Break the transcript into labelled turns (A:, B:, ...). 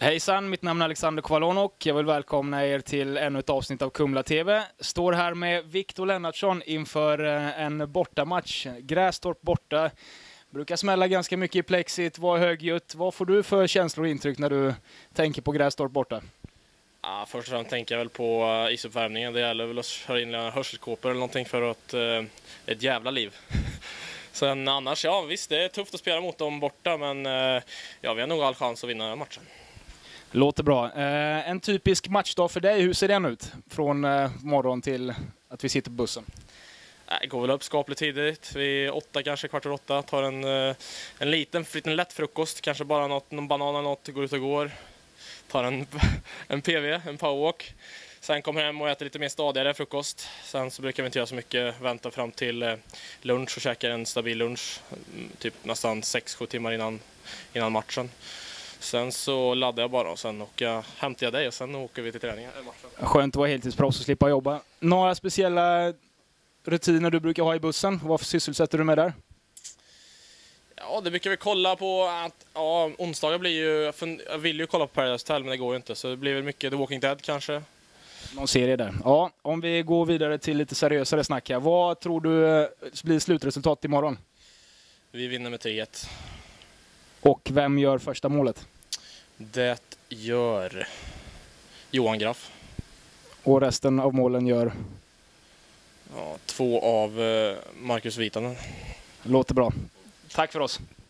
A: Hejsan, mitt namn är Alexander Kvalonok. Jag vill välkomna er till ännu ett avsnitt av Kumla TV. Står här med Viktor Lennartsson inför en bortamatch. Grästorp borta. Brukar smälla ganska mycket i plexit, var högljutt. Vad får du för känslor och intryck när du tänker på Grästorp borta?
B: Ja, först och främst tänker jag väl på isuppvärmningen. Det gäller väl att köra in hörselkåpor eller någonting för att ett jävla liv. Sen annars, ja visst, det är tufft att spela mot dem borta, men ja, vi har nog all chans att vinna matchen.
A: Låter bra. En typisk matchdag för dig, hur ser den ut? Från morgon till att vi sitter på bussen.
B: Jag går väl upp skapligt tidigt, vid 8 kanske, 7:15, tar en liten lätt frukost, kanske bara någon banan eller något, går ut och går. Tar en PV, en powerwalk. Sen kommer hem och äter lite mer stadigare frukost. Sen så brukar vi inte göra så mycket, vänta fram till lunch och käka en stabil lunch. Typ nästan 6-7 timmar innan matchen. Sen så laddar jag bara och sen hämtar jag dig och sen åker vi till träningen.
A: Skönt att vara heltidsproffs och slippa jobba. Några speciella rutiner du brukar ha i bussen? Vad sysselsätter du med där?
B: Ja, det brukar vi kolla på att onsdagar blir ju, jag vill ju kolla på Paradise Hotel men det går ju inte, så det blir väl mycket The Walking Dead kanske.
A: Någon serie där. Ja, om vi går vidare till lite seriösare snack här. Vad tror du blir slutresultat imorgon?
B: Vi vinner med 3-1.
A: Och vem gör första målet?
B: Det gör Johan Graff.
A: Och resten av målen gör?
B: Ja, 2 av Marcus Vitanen.
A: Låter bra. Tack för oss.